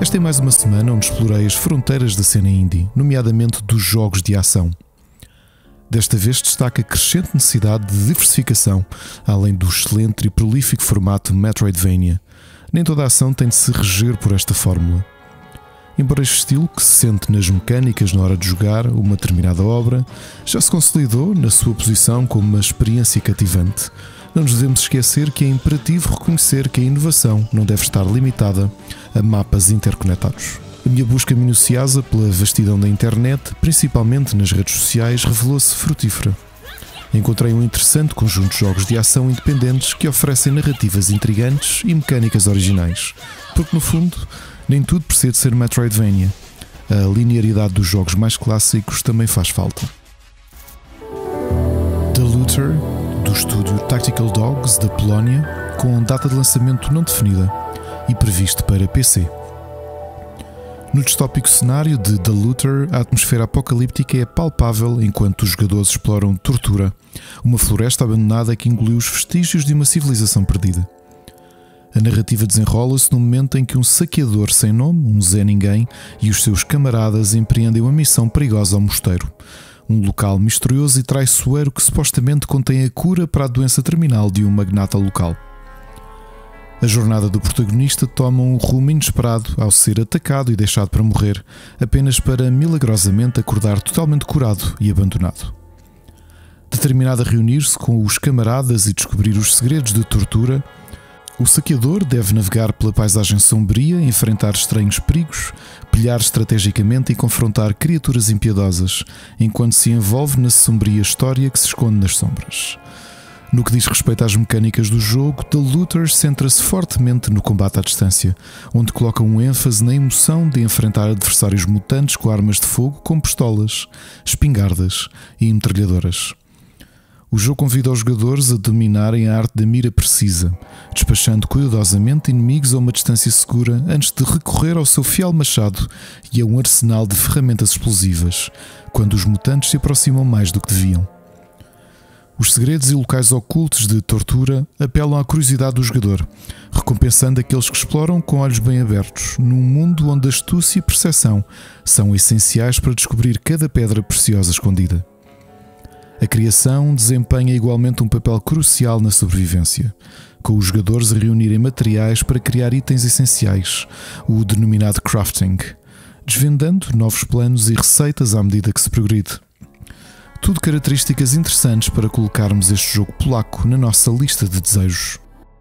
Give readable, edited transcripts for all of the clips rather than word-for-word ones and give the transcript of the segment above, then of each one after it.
Esta é mais uma semana onde explorei as fronteiras da cena indie, nomeadamente dos jogos de ação. Desta vez destaca a crescente necessidade de diversificação, além do excelente e prolífico formato Metroidvania. Nem toda a ação tem de se reger por esta fórmula. Embora este estilo, que se sente nas mecânicas na hora de jogar uma determinada obra, já se consolidou na sua posição como uma experiência cativante, não nos devemos esquecer que é imperativo reconhecer que a inovação não deve estar limitada a mapas interconectados. A minha busca minuciosa pela vastidão da internet, principalmente nas redes sociais, revelou-se frutífera. Encontrei um interessante conjunto de jogos de ação independentes que oferecem narrativas intrigantes e mecânicas originais, porque no fundo nem tudo precisa ser Metroidvania. A linearidade dos jogos mais clássicos também faz falta. The Looter, do estúdio Tactical Dogs da Polónia, com data de lançamento não definida e previsto para PC. No distópico cenário de The Looter, a atmosfera apocalíptica é palpável enquanto os jogadores exploram Tortura, uma floresta abandonada que engoliu os vestígios de uma civilização perdida. A narrativa desenrola-se no momento em que um saqueador sem nome, um Zé Ninguém, e os seus camaradas empreendem uma missão perigosa ao mosteiro, um local misterioso e traiçoeiro que supostamente contém a cura para a doença terminal de um magnata local. A jornada do protagonista toma um rumo inesperado ao ser atacado e deixado para morrer, apenas para milagrosamente acordar totalmente curado e abandonado. Determinado a reunir-se com os camaradas e descobrir os segredos de Tortura, o saqueador deve navegar pela paisagem sombria, enfrentar estranhos perigos, pilhar estrategicamente e confrontar criaturas impiedosas, enquanto se envolve na sombria história que se esconde nas sombras. No que diz respeito às mecânicas do jogo, The Looter centra-se fortemente no combate à distância, onde coloca um ênfase na emoção de enfrentar adversários mutantes com armas de fogo como pistolas, espingardas e metralhadoras. O jogo convida os jogadores a dominarem a arte da mira precisa, despachando cuidadosamente inimigos a uma distância segura antes de recorrer ao seu fiel machado e a um arsenal de ferramentas explosivas, quando os mutantes se aproximam mais do que deviam. Os segredos e locais ocultos de Tortura apelam à curiosidade do jogador, recompensando aqueles que exploram com olhos bem abertos, num mundo onde a astúcia e a percepção são essenciais para descobrir cada pedra preciosa escondida. A criação desempenha igualmente um papel crucial na sobrevivência, com os jogadores a reunirem materiais para criar itens essenciais, o denominado crafting, desvendando novos planos e receitas à medida que se progride. Tudo características interessantes para colocarmos este jogo polaco na nossa lista de desejos.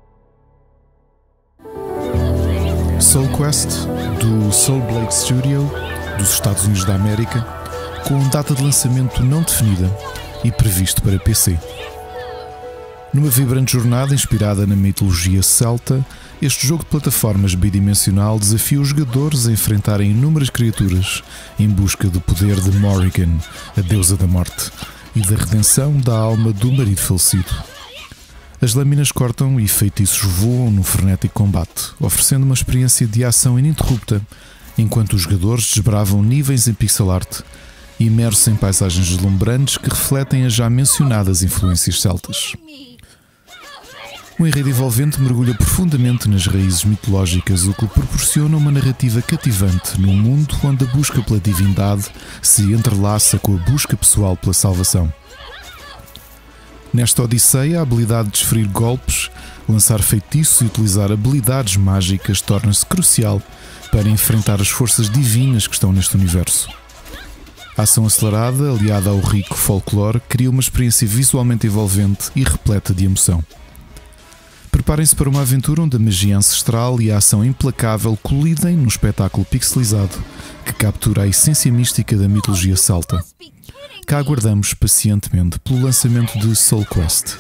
Soul Quest, do Soul Blade Studio, dos Estados Unidos da América, com data de lançamento não definida e previsto para PC. Numa vibrante jornada inspirada na mitologia celta, este jogo de plataformas bidimensional desafia os jogadores a enfrentarem inúmeras criaturas em busca do poder de Morrigan, a deusa da morte, e da redenção da alma do marido falecido. As lâminas cortam e feitiços voam no frenético combate, oferecendo uma experiência de ação ininterrupta, enquanto os jogadores desbravam níveis em pixel art, imersos em paisagens deslumbrantes que refletem as já mencionadas influências celtas. O enredo envolvente mergulha profundamente nas raízes mitológicas, o que proporciona uma narrativa cativante num mundo onde a busca pela divindade se entrelaça com a busca pessoal pela salvação. Nesta odisseia, a habilidade de desferir golpes, lançar feitiços e utilizar habilidades mágicas torna-se crucial para enfrentar as forças divinas que estão neste universo. A ação acelerada, aliada ao rico folclore, cria uma experiência visualmente envolvente e repleta de emoção. Preparem-se para uma aventura onde a magia ancestral e a ação implacável colidem num espetáculo pixelizado que captura a essência mística da mitologia celta. Cá aguardamos pacientemente pelo lançamento de Soul Quest.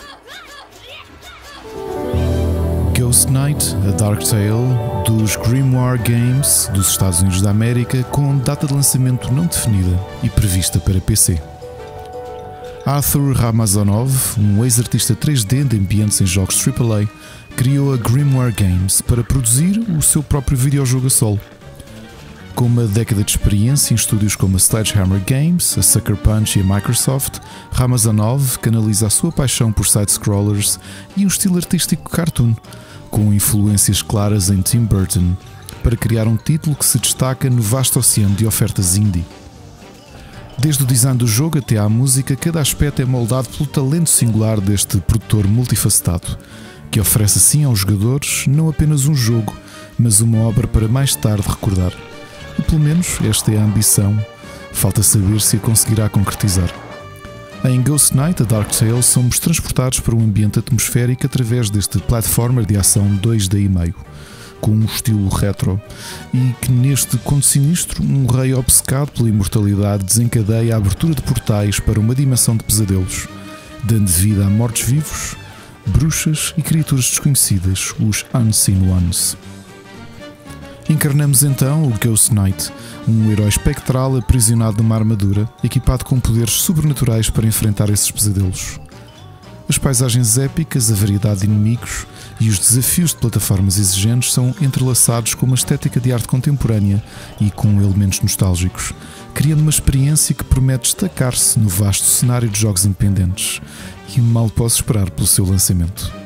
Ghost Knight, a Dark Tale, dos Grimoire Games dos Estados Unidos da América, com data de lançamento não definida e prevista para PC. Arthur Ramazanov, um ex-artista 3D de ambientes em jogos AAA, criou a Grimoire Games para produzir o seu próprio videojogo a solo. Com uma década de experiência em estúdios como a Sledgehammer Games, a Sucker Punch e a Microsoft, Ramazanov canaliza a sua paixão por side-scrollers e um estilo artístico cartoon, com influências claras em Tim Burton, para criar um título que se destaca no vasto oceano de ofertas indie. Desde o design do jogo até à música, cada aspecto é moldado pelo talento singular deste produtor multifacetado, que oferece assim aos jogadores não apenas um jogo, mas uma obra para mais tarde recordar. E pelo menos esta é a ambição, falta saber se a conseguirá concretizar. Em Ghost Knight, A Dark Tale, somos transportados para um ambiente atmosférico através deste platformer de ação 2D e meio, com um estilo retro, e que neste conto sinistro, um rei obcecado pela imortalidade desencadeia a abertura de portais para uma dimensão de pesadelos, dando vida a mortos-vivos, bruxas e criaturas desconhecidas, os Unseen Ones. Encarnamos então o Ghost Knight, um herói espectral aprisionado numa armadura, equipado com poderes sobrenaturais para enfrentar esses pesadelos. As paisagens épicas, a variedade de inimigos e os desafios de plataformas exigentes são entrelaçados com uma estética de arte contemporânea e com elementos nostálgicos, criando uma experiência que promete destacar-se no vasto cenário de jogos independentes, e mal posso esperar pelo seu lançamento.